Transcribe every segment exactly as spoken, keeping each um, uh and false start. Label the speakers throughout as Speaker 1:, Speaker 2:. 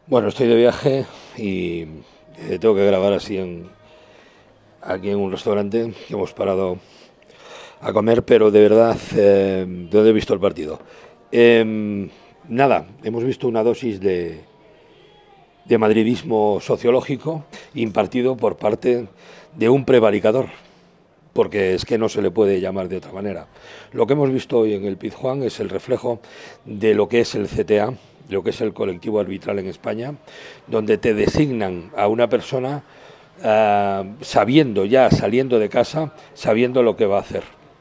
Speaker 1: Bueno, estoy de viaje y eh, tengo que grabar así en, aquí en un restaurante que hemos parado a comer, pero de verdad, eh, ¿de dónde he visto el partido? Eh, nada, hemos visto una dosis de, de madridismo sociológico impartido por parte de un prevaricador, porque es que no se le puede llamar de otra manera. Lo que hemos visto hoy en el Pizjuán es el reflejo de lo que es el C T A, lo que es el colectivo arbitral en España, donde te designan a una persona uh, sabiendo ya, saliendo de casa, sabiendo lo que va a hacer.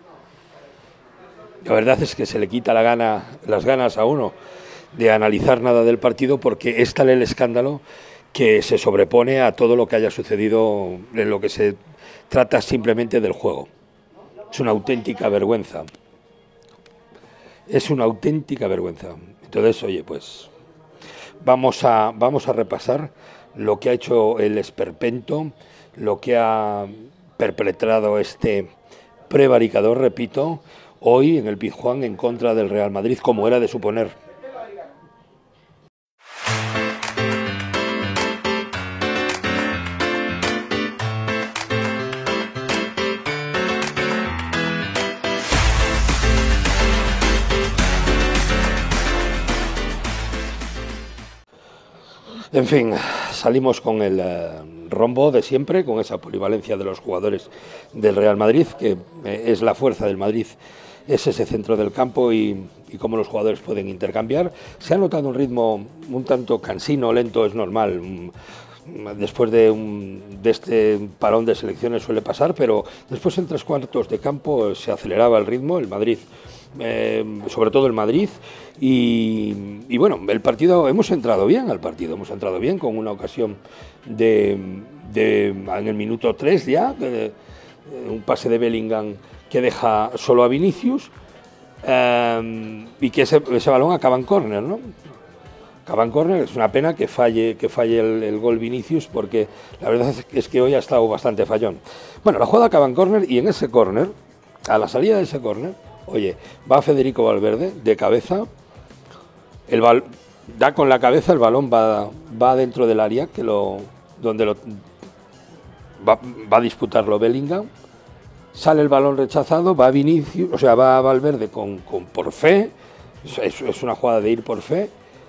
Speaker 1: La verdad es que se le quita la gana, las ganas a uno de analizar nada del partido, porque es tal el escándalo que se sobrepone a todo lo que haya sucedido en lo que se trata simplemente del juego. Es una auténtica vergüenza. Es una auténtica vergüenza. Entonces, oye, pues vamos a, vamos a repasar lo que ha hecho el esperpento, lo que ha perpetrado este prevaricador, repito, hoy en el Pizjuán en contra del Real Madrid, como era de suponer. En fin, salimos con el eh, rombo de siempre, con esa polivalencia de los jugadores del Real Madrid, que eh, es la fuerza del Madrid, es ese centro del campo y, y cómo los jugadores pueden intercambiar. Se ha notado un ritmo un tanto cansino, lento, es normal. Después de, un, de este parón de selecciones suele pasar, pero después en tres cuartos de campo se aceleraba el ritmo, el Madrid, eh, sobre todo el Madrid, y, y bueno, el partido, hemos entrado bien al partido, hemos entrado bien con una ocasión de, de en el minuto tres ya, de, de un pase de Bellingham que deja solo a Vinicius, eh, y que ese, ese balón acaba en córner, ¿no? Acaba en córner, es una pena que falle, que falle el, el gol Vinicius, porque la verdad es que hoy ha estado bastante fallón. Bueno, la jugada acaba en córner y en ese córner, a la salida de ese córner, oye, va Federico Valverde de cabeza, el bal, da con la cabeza, el balón va, va dentro del área, que lo, donde lo, va, va a disputarlo Bellingham, sale el balón rechazado, va Vinicius, o sea, va Valverde con, con, por fe, es, es una jugada de ir por fe,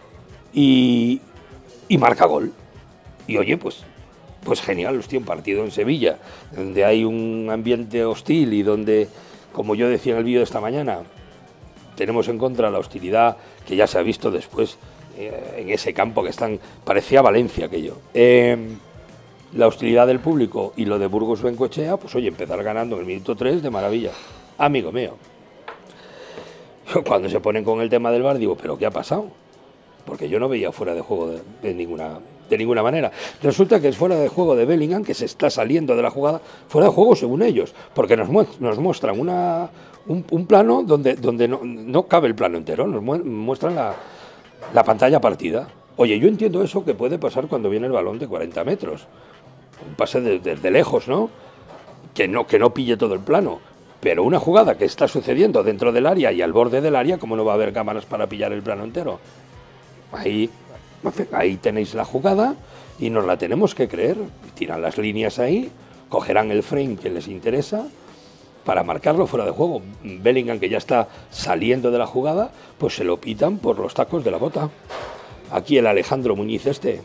Speaker 1: Y, y marca gol. Y oye, pues, pues genial, hostia, un partido en Sevilla, donde hay un ambiente hostil y donde, como yo decía en el vídeo de esta mañana, tenemos en contra la hostilidad que ya se ha visto después eh, en ese campo que están, parecía Valencia aquello. Eh, la hostilidad del público y lo de Burgos Bengoechea, pues oye, empezar ganando en el minuto tres de maravilla. Amigo mío, cuando se ponen con el tema del V A R digo, ¿pero qué ha pasado? Porque yo no veía fuera de juego de, de, ninguna, de ninguna manera. Resulta que es fuera de juego de Bellingham, que se está saliendo de la jugada, fuera de juego según ellos, porque nos, nos muestran una, un, un plano donde, donde no, no cabe el plano entero, nos muestran la, la pantalla partida. Oye, yo entiendo eso que puede pasar cuando viene el balón de cuarenta metros, un pase desde de, de lejos, ¿no? Que, ¿no? que no pille todo el plano. Pero una jugada que está sucediendo dentro del área y al borde del área, ¿cómo no va a haber cámaras para pillar el plano entero? Ahí, ahí tenéis la jugada y nos la tenemos que creer. Tiran las líneas ahí, cogerán el frame que les interesa para marcarlo fuera de juego. Bellingham, que ya está saliendo de la jugada, pues se lo pitan por los tacos de la bota. Aquí el Alejandro Muñiz este.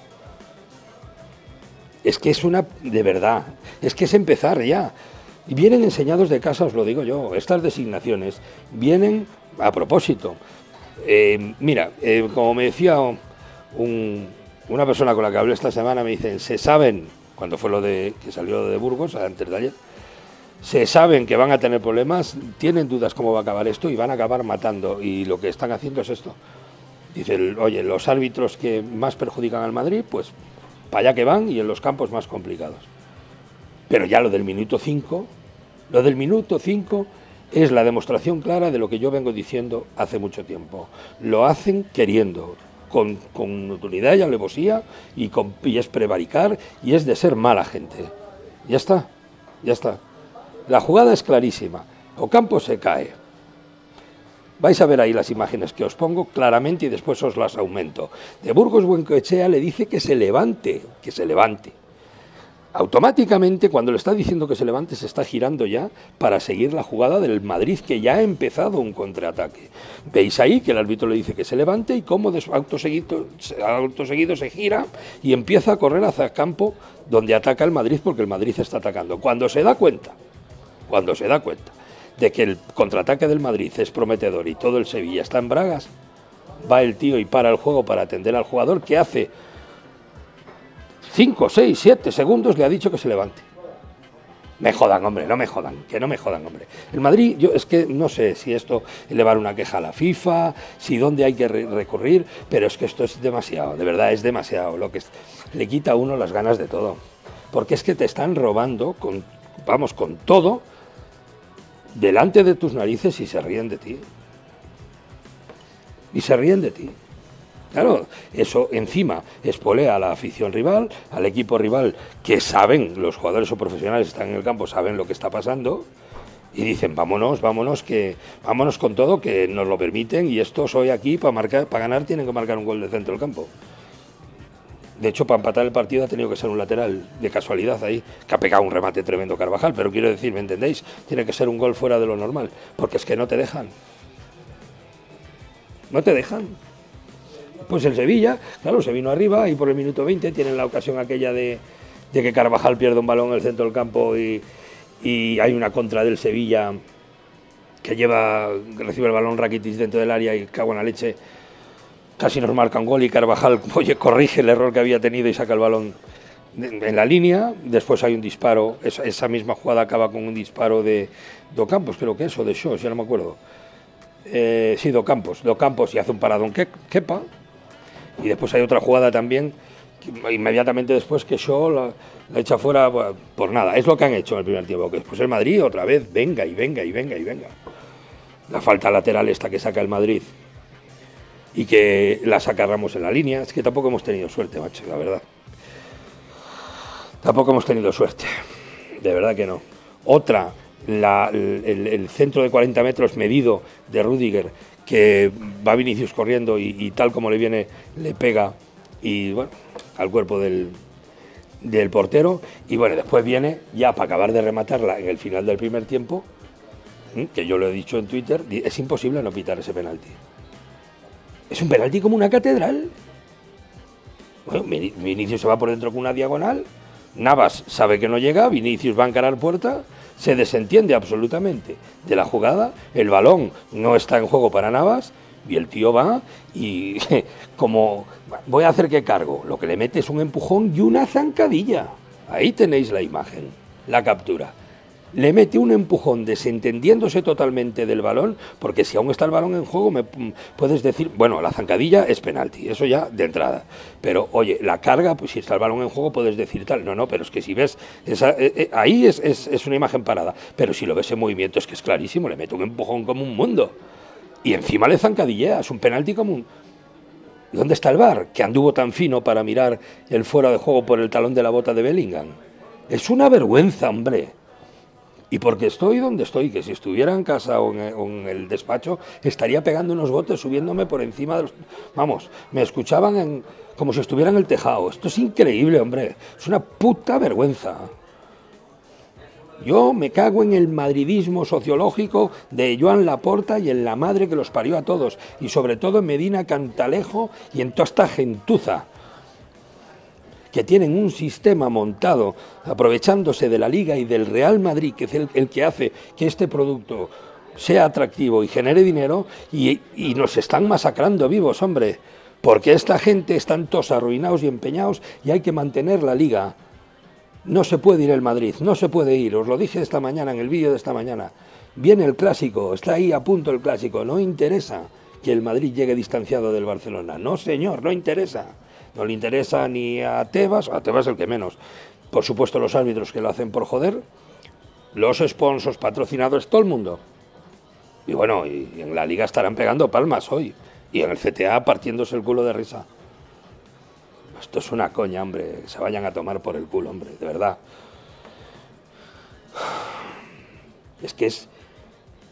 Speaker 1: Es que es una, de verdad, es que es empezar ya. Y vienen enseñados de casa, os lo digo yo, estas designaciones vienen a propósito. Eh, mira, eh, como me decía un, una persona con la que hablé esta semana, me dicen, se saben, cuando fue lo de que salió de Burgos, antes de ayer, se saben que van a tener problemas, tienen dudas cómo va a acabar esto y van a acabar matando, y lo que están haciendo es esto. Dice, oye, los árbitros que más perjudican al Madrid, pues para allá que van, y en los campos más complicados. Pero ya lo del minuto cinco, lo del minuto cinco... es la demostración clara de lo que yo vengo diciendo hace mucho tiempo. Lo hacen queriendo, con, con notoriedad y alevosía, y, con, y es prevaricar, y es de ser mala gente. Ya está, ya está. La jugada es clarísima. Ocampo se cae. Vais a ver ahí las imágenes que os pongo claramente y después os las aumento. De Burgos Goicoechea le dice que se levante, que se levante. Automáticamente, cuando le está diciendo que se levante, se está girando ya para seguir la jugada del Madrid, que ya ha empezado un contraataque. Veis ahí que el árbitro le dice que se levante y cómo acto seguido, acto seguido se gira y empieza a correr hacia el campo donde ataca el Madrid, porque el Madrid está atacando. Cuando se da cuenta, cuando se da cuenta de que el contraataque del Madrid es prometedor y todo el Sevilla está en bragas, va el tío y para el juego para atender al jugador que hace cinco, seis, siete segundos le ha dicho que se levante. Me jodan, hombre, no me jodan, que no me jodan, hombre. El Madrid, yo es que no sé si esto elevar una queja a la FIFA, si dónde hay que re recurrir, pero es que esto es demasiado, de verdad es demasiado, lo que es, le quita a uno las ganas de todo. Porque es que te están robando, con, vamos, con todo, delante de tus narices y se ríen de ti. Y se ríen de ti. Claro, eso encima espolea a la afición rival, al equipo rival, que saben, los jugadores o profesionales están en el campo, saben lo que está pasando, y dicen, vámonos, vámonos, que vámonos con todo, que nos lo permiten, y estos hoy aquí, para marcar, para ganar, tienen que marcar un gol de centro del campo. De hecho, para empatar el partido ha tenido que ser un lateral, de casualidad ahí, que ha pegado un remate tremendo Carvajal, pero quiero decir, ¿me entendéis? Tiene que ser un gol fuera de lo normal, porque es que no te dejan. No te dejan. Pues el Sevilla, claro, se vino arriba y por el minuto veinte tienen la ocasión aquella de, de que Carvajal pierde un balón en el centro del campo y, y hay una contra del Sevilla que lleva, recibe el balón Rakitic dentro del área y cago en la leche, casi nos marca un gol y Carvajal, oye, corrige el error que había tenido y saca el balón en la línea. Después hay un disparo, esa, esa misma jugada acaba con un disparo de Docampos, creo que es, o de Shaw, ya no me acuerdo. Eh, sí, Docampos, Docampos y hace un paradón que Kepa. Y después hay otra jugada también, que inmediatamente después que Shaw la, la echa fuera por, por nada. Es lo que han hecho en el primer tiempo, que después el Madrid otra vez venga y venga y venga y venga. La falta lateral esta que saca el Madrid y que la saca Ramos en la línea, es que tampoco hemos tenido suerte, macho, la verdad. Tampoco hemos tenido suerte, de verdad que no. Otra, la, el, el centro de cuarenta metros medido de Rüdiger, que va Vinicius corriendo y, y tal como le viene, le pega y bueno, al cuerpo del, del portero. Y bueno, después viene, ya para acabar de rematarla en el final del primer tiempo, que yo lo he dicho en Twitter, es imposible no pitar ese penalti. Es un penalti como una catedral. Bueno, Vinicius se va por dentro con una diagonal, Navas sabe que no llega, Vinicius va a encarar puerta, se desentiende absolutamente de la jugada, el balón no está en juego para Navas y el tío va y como voy a hacer que cargo, lo que le mete es un empujón y una zancadilla. Ahí tenéis la imagen, la captura. Le mete un empujón desentendiéndose totalmente del balón, porque si aún está el balón en juego me puedes decir, bueno, la zancadilla es penalti, eso ya de entrada, pero oye, la carga, pues si está el balón en juego puedes decir tal, no, no, pero es que si ves, esa, eh, eh, ahí es, es, es una imagen parada, pero si lo ves en movimiento es que es clarísimo, le mete un empujón como un mundo, y encima le zancadilla, es un penalti como un... ¿Dónde está el V A R? Que anduvo tan fino para mirar el fuera de juego por el talón de la bota de Bellingham. Es una vergüenza, hombre. Y porque estoy donde estoy, que si estuviera en casa o en, o en el despacho, estaría pegando unos botes, subiéndome por encima de los... Vamos, me escuchaban en, como si estuviera en el tejado. Esto es increíble, hombre. Es una puta vergüenza. Yo me cago en el madridismo sociológico de Joan Laporta y en la madre que los parió a todos. Y sobre todo en Medina Cantalejo y en toda esta gentuza, que tienen un sistema montado aprovechándose de la Liga y del Real Madrid, que es el, el que hace que este producto sea atractivo y genere dinero, y, y nos están masacrando vivos, hombre, porque esta gente están todos arruinados y empeñados y hay que mantener la Liga. No se puede ir el Madrid, no se puede ir, os lo dije esta mañana en el vídeo de esta mañana. Viene el Clásico, está ahí a punto el Clásico, no interesa que el Madrid llegue distanciado del Barcelona, no señor, no interesa. No le interesa ni a Tebas, a Tebas el que menos. Por supuesto los árbitros que lo hacen por joder, los sponsors, patrocinadores, todo el mundo. Y bueno, y en la Liga estarán pegando palmas hoy. Y en el C T A partiéndose el culo de risa. Esto es una coña, hombre. Que se vayan a tomar por el culo, hombre, de verdad. Es que es...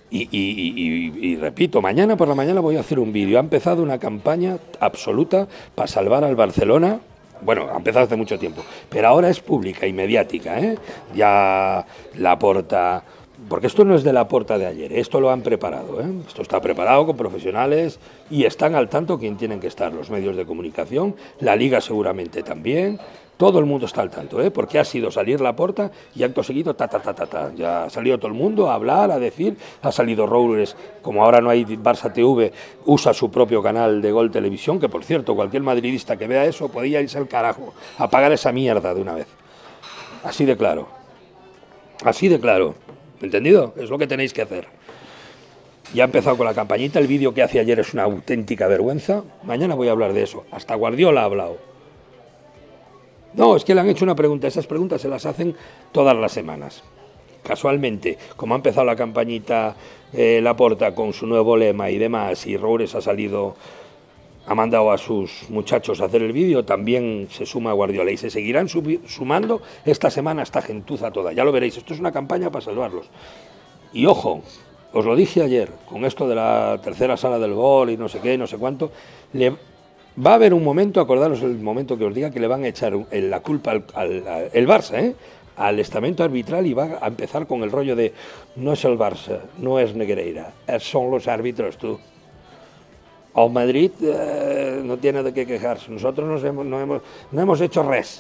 Speaker 1: Y, y, y, y repito, mañana por la mañana voy a hacer un vídeo. Ha empezado una campaña absoluta para salvar al Barcelona. Bueno, ha empezado hace mucho tiempo, pero ahora es pública y mediática, ¿eh? Ya Laporta, porque esto no es de Laporta de ayer, esto lo han preparado, ¿eh? Esto está preparado con profesionales y están al tanto quien tienen que estar, los medios de comunicación, la Liga seguramente también. Todo el mundo está al tanto, ¿eh? Porque ha sido salir Laporta y acto seguido, ta, ta, ta, ta, ta. Ya ha salido todo el mundo a hablar, a decir, ha salido Roures, como ahora no hay Barça T V, usa su propio canal de Gol Televisión, que por cierto, cualquier madridista que vea eso podría irse al carajo, apagar esa mierda de una vez. Así de claro. Así de claro. ¿Entendido? Es lo que tenéis que hacer. Ya ha empezado con la campañita, el vídeo que hace ayer es una auténtica vergüenza. Mañana voy a hablar de eso. Hasta Guardiola ha hablado. No, es que le han hecho una pregunta, esas preguntas se las hacen todas las semanas. Casualmente, como ha empezado la campañita eh, Laporta con su nuevo lema y demás, y Roures ha salido, ha mandado a sus muchachos a hacer el vídeo, también se suma Guardiola y se seguirán sumando esta semana esta gentuza toda. Ya lo veréis, esto es una campaña para salvarlos. Y ojo, os lo dije ayer, con esto de la tercera sala del gol y no sé qué, no sé cuánto, le... va a haber un momento, acordaros el momento que os diga, que le van a echar la culpa al, al, al el Barça, ¿eh? al estamento arbitral, y va a empezar con el rollo de no es el Barça, no es Negreira, son los árbitros, tú. El Madrid eh, no tiene de qué quejarse, nosotros nos hemos, no, hemos, no hemos hecho res.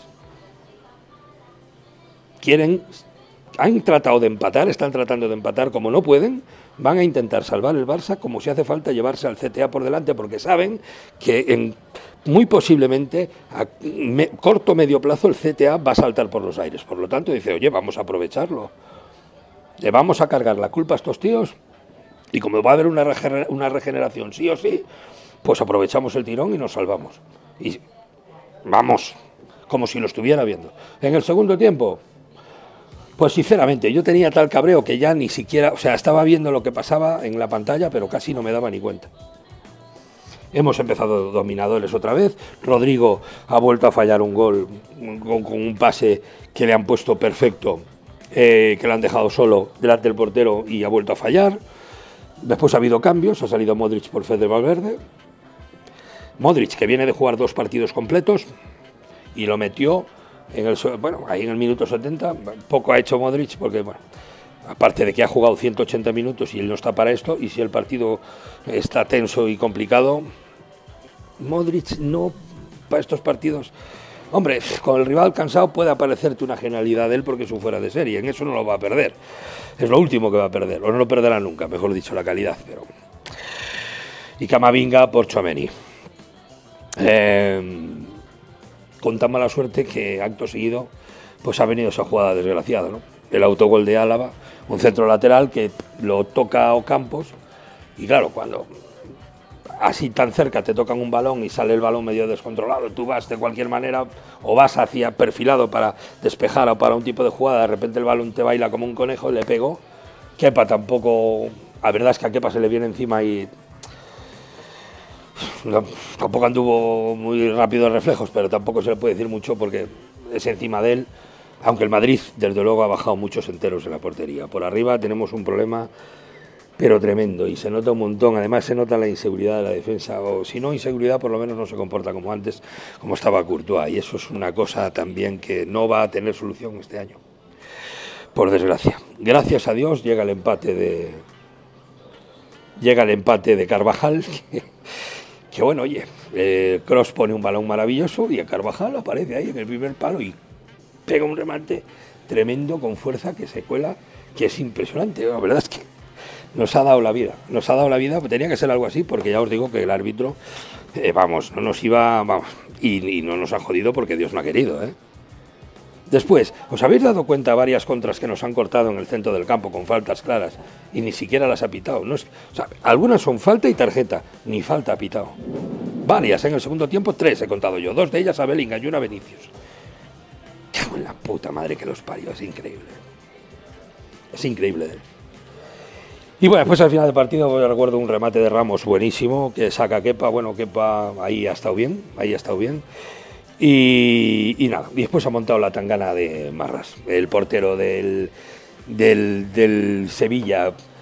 Speaker 1: Quieren, han tratado de empatar, están tratando de empatar, como no pueden, van a intentar salvar el Barça como si hace falta llevarse al C T A por delante, porque saben que en, muy posiblemente a me, corto o medio plazo el C T A va a saltar por los aires. Por lo tanto dice, oye, vamos a aprovecharlo, le vamos a cargar la culpa a estos tíos y como va a haber una, regener, una regeneración sí o sí, pues aprovechamos el tirón y nos salvamos. Y vamos, como si lo estuviera viendo. En el segundo tiempo, pues sinceramente, yo tenía tal cabreo que ya ni siquiera, o sea, estaba viendo lo que pasaba en la pantalla, pero casi no me daba ni cuenta. Hemos empezado dominadores otra vez, Rodrigo ha vuelto a fallar un gol con, con un pase que le han puesto perfecto, eh, que le han dejado solo delante del portero y ha vuelto a fallar. Después ha habido cambios, ha salido Modric por Fede Valverde. Modric, que viene de jugar dos partidos completos y lo metió... En el, bueno, ahí en el minuto setenta, poco ha hecho Modric porque, bueno, aparte de que ha jugado ciento ochenta minutos y él no está para esto, y si el partido está tenso y complicado, Modric no, para estos partidos, hombre, con el rival cansado puede aparecerte una genialidad de él porque es un fuera de serie, en eso no lo va a perder, es lo último que va a perder, o no lo perderá nunca, mejor dicho, la calidad, pero... Y Camavinga por Tchouaméni. Eh... con tan mala suerte que acto seguido pues ha venido esa jugada desgraciada, ¿no? El autogol de Álava, un centro lateral que lo toca Ocampos y claro, cuando así tan cerca te tocan un balón y sale el balón medio descontrolado, tú vas de cualquier manera o vas hacia perfilado para despejar o para un tipo de jugada, de repente el balón te baila como un conejo, le pegó. Kepa tampoco, la verdad es que a Kepa se le viene encima y no, tampoco anduvo muy rápido en reflejos, pero tampoco se le puede decir mucho porque es encima de él, aunque el Madrid desde luego ha bajado muchos enteros en la portería. Por arriba tenemos un problema pero tremendo y se nota un montón, además se nota la inseguridad de la defensa, o si no inseguridad por lo menos no se comporta como antes, como estaba Courtois, y eso es una cosa también que no va a tener solución este año, por desgracia. Gracias a Dios llega el empate de llega el empate de Carvajal, que, que bueno, oye, eh, Kroos pone un balón maravilloso y a Carvajal aparece ahí en el primer palo y pega un remate tremendo con fuerza que se cuela, que es impresionante. La verdad es que nos ha dado la vida, nos ha dado la vida, tenía que ser algo así, porque ya os digo que el árbitro, eh, vamos, no nos iba, vamos, y, y no nos ha jodido porque Dios no ha querido, ¿eh? Después, ¿os habéis dado cuenta varias contras que nos han cortado en el centro del campo con faltas claras y ni siquiera las ha pitado? No es, o sea, algunas son falta y tarjeta, ni falta ha pitado. Varias en el segundo tiempo, tres he contado yo, dos de ellas a Bellingham y una a Vinicius. Cago en la puta madre que los parió, es increíble. Es increíble. Y bueno, después al final del partido pues, recuerdo un remate de Ramos buenísimo, que saca Kepa, bueno, Kepa ahí ha estado bien, ahí ha estado bien. Y, y nada, y después ha montado la tangana de Marras, el portero del, del, del Sevilla,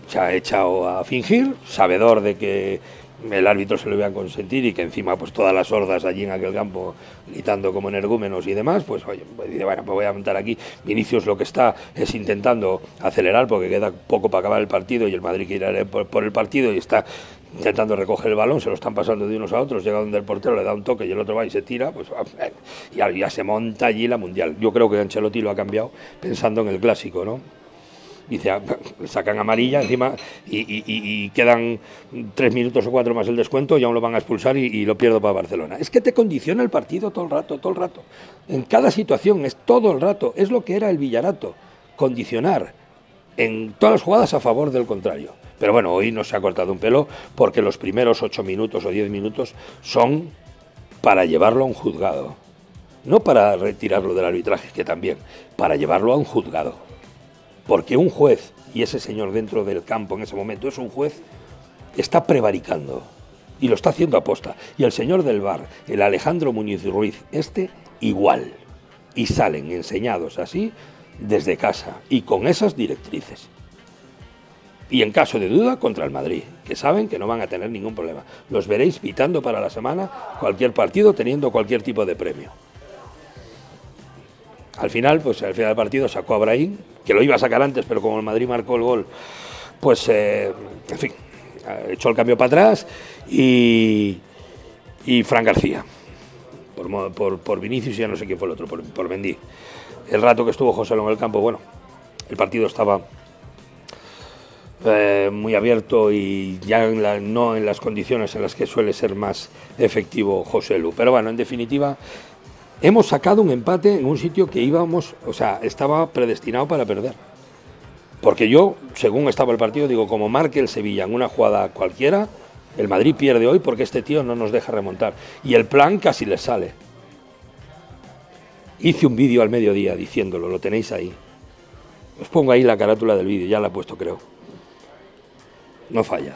Speaker 1: se ha echado a fingir, sabedor de que el árbitro se lo iba a consentir y que encima pues todas las hordas allí en aquel campo gritando como energúmenos y demás, pues oye, pues dice, bueno, pues voy a montar aquí. Vinicius lo que está es intentando acelerar porque queda poco para acabar el partido y el Madrid quiere ir por, por el partido y está intentando recoger el balón, se lo están pasando de unos a otros, llega donde el portero le da un toque y el otro va y se tira, pues ya, ya se monta allí la Mundial. Yo creo que Ancelotti lo ha cambiado pensando en el clásico, ¿no? Dice, sacan amarilla encima y, y, y quedan tres minutos o cuatro más el descuento y aún lo van a expulsar y, y lo pierdo para Barcelona. Es que te condiciona el partido todo el rato, todo el rato. En cada situación, es todo el rato. Es lo que era el Villarato, condicionar en todas las jugadas a favor del contrario. Pero bueno, hoy no se ha cortado un pelo porque los primeros ocho minutos o diez minutos son para llevarlo a un juzgado. No para retirarlo del arbitraje, que también, para llevarlo a un juzgado. Porque un juez, y ese señor dentro del campo en ese momento es un juez, está prevaricando y lo está haciendo aposta. Y el señor del V A R, el Alejandro Muñiz Ruiz, este igual. Y salen enseñados así desde casa y con esas directrices. Y en caso de duda, contra el Madrid, que saben que no van a tener ningún problema. Los veréis pitando para la semana cualquier partido teniendo cualquier tipo de premio. Al final, pues al final del partido sacó a Brahim, que lo iba a sacar antes, pero como el Madrid marcó el gol, pues, eh, en fin, echó el cambio para atrás y, y Fran García, por, por, por Vinicius y ya no sé quién fue el otro, por, por Mendy. El rato que estuvo Joselu en el campo, bueno, el partido estaba eh, muy abierto y ya en la, no en las condiciones en las que suele ser más efectivo Joselu. Pero bueno, en definitiva, hemos sacado un empate en un sitio que íbamos, o sea, estaba predestinado para perder. Porque yo, según estaba el partido, digo, como marque el Sevilla en una jugada cualquiera, el Madrid pierde hoy porque este tío no nos deja remontar. Y el plan casi les sale. Hice un vídeo al mediodía diciéndolo, lo tenéis ahí. Os pongo ahí la carátula del vídeo, ya la he puesto, creo. No falla.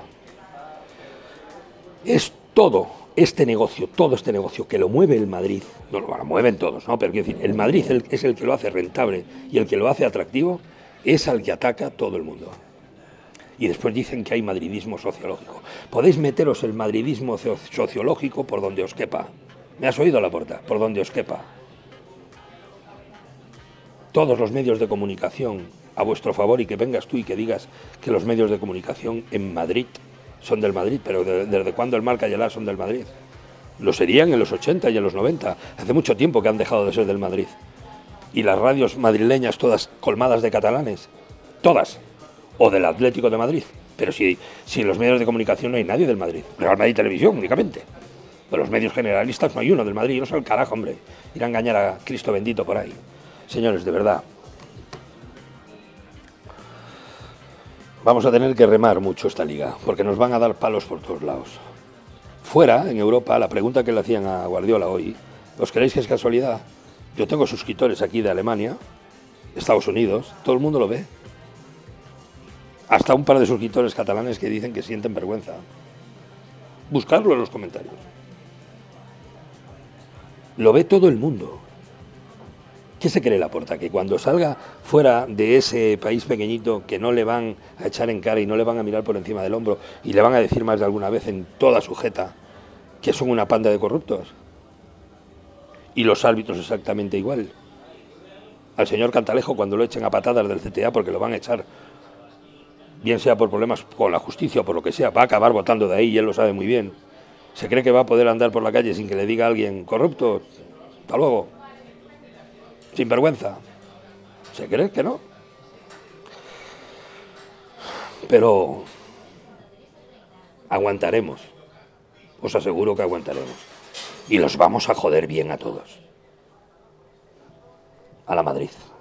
Speaker 1: Es todo este negocio, todo este negocio que lo mueve el Madrid, no lo bueno, mueven todos, ¿no? Pero quiero decir, el Madrid es el que lo hace rentable y el que lo hace atractivo, es al que ataca todo el mundo. Y después dicen que hay madridismo sociológico. Podéis meteros el madridismo sociológico por donde os quepa. ¿Me has oído, Laporta? Por donde os quepa. Todos los medios de comunicación a vuestro favor y que vengas tú y que digas que los medios de comunicación en Madrid son del Madrid, pero de, ¿desde cuándo el Marca y el A son del Madrid? Lo serían en los ochenta y en los noventa. Hace mucho tiempo que han dejado de ser del Madrid. Y las radios madrileñas todas colmadas de catalanes. Todas. O del Atlético de Madrid. Pero si, si en los medios de comunicación no hay nadie del Madrid. Real Madrid Televisión únicamente. Pero los medios generalistas no hay uno del Madrid. No es el carajo, hombre. Ir a engañar a Cristo bendito por ahí. Señores, de verdad. Vamos a tener que remar mucho esta liga, porque nos van a dar palos por todos lados. Fuera, en Europa, la pregunta que le hacían a Guardiola hoy, ¿os creéis que es casualidad? Yo tengo suscriptores aquí de Alemania, Estados Unidos, todo el mundo lo ve. Hasta un par de suscriptores catalanes que dicen que sienten vergüenza. Buscarlo en los comentarios. Lo ve todo el mundo. ¿Qué se cree Laporta? Que cuando salga fuera de ese país pequeñito que no le van a echar en cara y no le van a mirar por encima del hombro y le van a decir más de alguna vez en toda su jeta que son una panda de corruptos? Y los árbitros exactamente igual. Al señor Cantalejo cuando lo echen a patadas del C T A porque lo van a echar, bien sea por problemas con la justicia o por lo que sea, va a acabar votando de ahí y él lo sabe muy bien. ¿Se cree que va a poder andar por la calle sin que le diga a alguien corrupto? Hasta luego. Sin vergüenza. ¿Se cree que no? Pero aguantaremos. Os aseguro que aguantaremos. Y los vamos a joder bien a todos. A la Madrid.